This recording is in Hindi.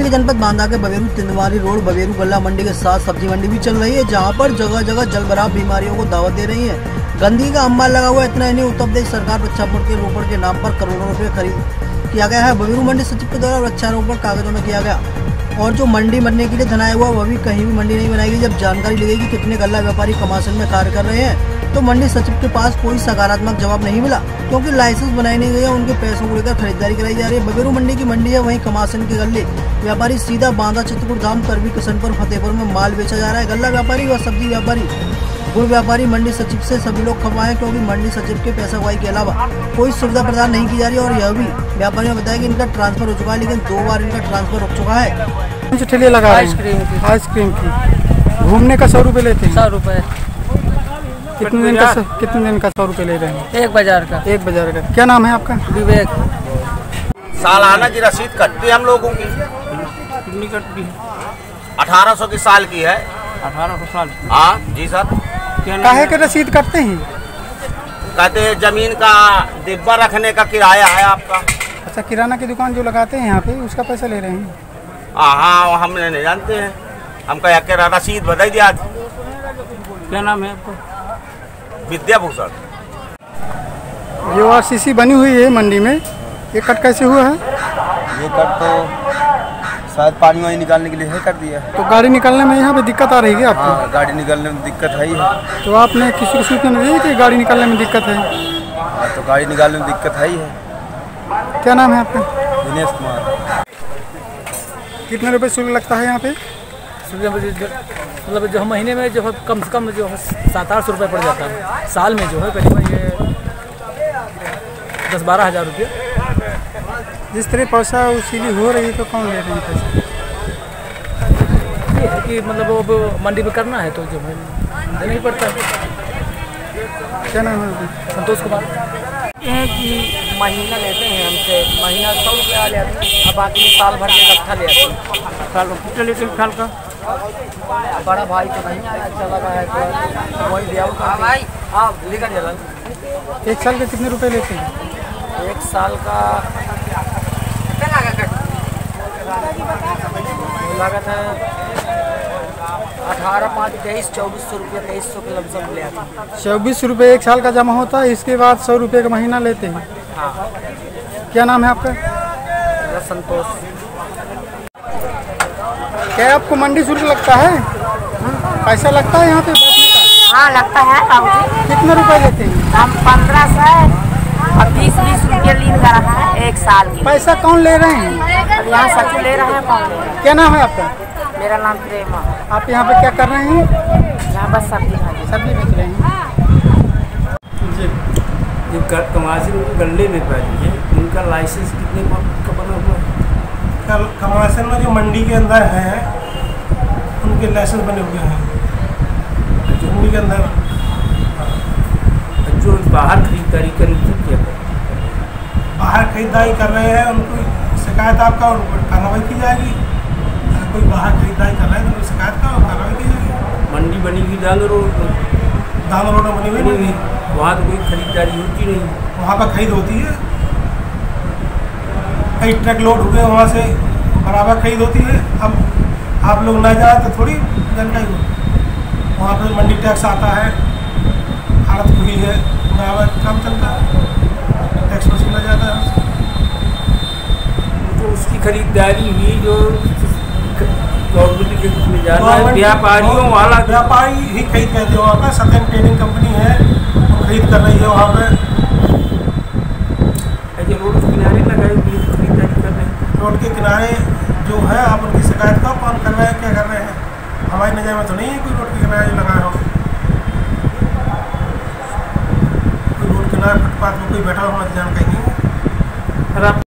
के जनपद बांदा के बबेरू तिंदवारी रोड बबेरू गल्ला मंडी के साथ सब्जी मंडी भी चल रही है, जहां पर जगह जगह जलभराव बीमारियों को दावत दे रही है। गंदगी का अंबार लगा हुआ। इतना ही नहीं, उत्तर प्रदेश सरकार वृक्षारोपण के रोपण के नाम पर करोड़ों रुपए खरीद किया गया है। बबेरू मंडी सचिव के द्वारा वृक्षारोपण कागजों में किया गया और जो मंडी बनने के लिए धनाया हुआ वह भी कहीं भी मंडी नहीं बनाएगी। जब जानकारी ली गई कि कितने गल्ला व्यापारी कमासन में कार्य कर रहे हैं तो मंडी सचिव के पास कोई सकारात्मक जवाब नहीं मिला, क्योंकि लाइसेंस बनाई नहीं गई है। उनके पैसों को लेकर खरीदारी कराई जा रही है। बबेरू मंडी की मंडी है, वहीं कमासन के गल्ले व्यापारी सीधा बांदा, चित्रकूट धाम, करवी, किशनपुर, फतेहपुर में माल बेचा जा रहा है। गल्ला व्यापारी व सब्जी व्यापारी, गुड़ व्यापारी मंडी सचिव से सभी लोग खफा है, क्योंकि मंडी सचिव के पैसा गवाही के अलावा कोई सुविधा प्रदान नहीं की जा रही है। और यह भी व्यापारियों ने बताया कि इनका ट्रांसफर हो चुका है, लेकिन 2 बार इनका ट्रांसफर हो चुका है। ठेले लगा आइसक्रीम की घूमने का 100 रुपए लेते हैं। 100 रुपए। कितने दिन का 100 रुपए ले रहे हैं? एक बाजार का। क्या नाम है आपका? विवेक। सालाना की रसीद कटती है हम लोगों की। कितनी कटती है? 1800 की साल की है। 1800 साल? हाँ जी सर। काहे के रसीद कटते हैं? कहते हैं जमीन का डिब्बा रखने का किराया है आपका। अच्छा, किराना की दुकान जो लगाते हैं यहाँ पे उसका पैसा ले रहे हैं? हाँ, हम नहीं जानते हैं। हम कह के रसीद बताई दिया। क्या नाम है आपका? विद्याभूषण। जो आरसीसी बनी हुई है मंडी में, ये कट कैसे हुआ है? ये कट तो शायद पानी वानी निकालने के लिए है कर दिया। तो गाड़ी निकालने में यहाँ पे दिक्कत आ रही है आपको? हाँ, गाड़ी निकालने में दिक्कत है ही है। तो आपने किसी को सूचना नहीं दी कि गाड़ी निकालने में दिक्कत है? हाँ, तो गाड़ी निकालने में दिक्कत है ही है। क्या नाम है आपका? दिनेश कुमार। कितने रुपए शुल्क लगता है यहाँ पे? मतलब जो महीने में जो है कम से कम जो है 700-800 रुपये पड़ जाता है। साल में जो है करीबन ये 10-12 हज़ार रुपये। जिस तरह पैसा वसूली हो रही है तो कौन ले रहे हैं पैसा? ये है कि मतलब वो मंडी में करना है तो जो है देना ही पड़ता है। क्या नाम है आपका? संतोष कुमार। एक ही महीना लेते हैं हमसे, महीना 100 रुपया लेते हैं, अब बाकी साल भर के इकट्ठा लेते हैं। साल में कितना लेते हैं? साल का बड़ा भाई तो नहीं आया, चला गया है तो वही दिया भाई। हाँ, लेकर चला। एक साल के कितने रुपए लेते हैं? एक साल का लागत है 18, 5, 23, 2400 रुपया, 2300 के लमसम ले आते हैं। 24 रुपये एक साल का जमा होता है, इसके बाद 100 रुपये का महीना लेते हैं। हाँ। क्या नाम है आपका? संतोष। क्या आपको मंडी शुल्क लगता है? पैसा लगता है यहाँ पे बैठने का? हाँ, लगता है बाबूजी। कितने रुपए लेते हैं? हम 1500 और 20-20 रुपये लीन कर रहा है एक साल की। पैसा कौन ले रहे हैं? अब यहाँ सचिव ले रहे हैं, कौन ले रहे हैं? क्या नाम है आपका? मेरा नाम प्रेमा। आप यहाँ पे क्या कर रहे हैं? यहाँ बस सब्जी बेच रहे हैं जी। जो कमासन गल्ले में बैठी है उनका लाइसेंस कितने का बना हुआ है? कमासन में जो मंडी के अंदर है उनके लाइसेंस बने हुए हैं मंडी के अंदर। जो बाहर खरीदारी करें तो क्या करें? बाहर खरीदारी कर रहे हैं, उनको शिकायत आपका कार्रवाई की जाएगी। अगर कोई बाहर खरीदारी कर रहा है तो शिकायत का कार्रवाई की जाएगी। मंडी बनेगी दाल रोड में बनी हुई नहीं, वहाँ तो कोई खरीदारी होती नहीं। वहाँ पर खरीद होती है, कई ट्रक लोड हुए वहाँ से बराबर खरीद होती है। अब आप लोग न जाए तो थोड़ी जानकारी हो। वहाँ पर मंडी टैक्स आता है, हालत खुली है, बराबर काम चलता है, टैक्स वसूला जाता है। तो उसकी खरीदारी ही जो गवर्नमेंट के में जाना है, व्यापारियों वाला व्यापारी ही खरीद करते हैं। वहाँ पर सत्यन ट्रेडिंग कंपनी है, वो खरीद कर रही है वहाँ पर। ऐसे रोड के किनारे लगाए हुए खरीदारी कर रहे हैं। रोड के किनारे जो है आप उनकी शिकायत का कौन कर रहे हैं, क्या कर रहे हैं? हमारी नज़र में तो नहीं है कोई रोड के किनारे लगाया हो। कोई रोड किनारे फुटपाथ में कोई बैठा हुआ जानकारी नहीं है।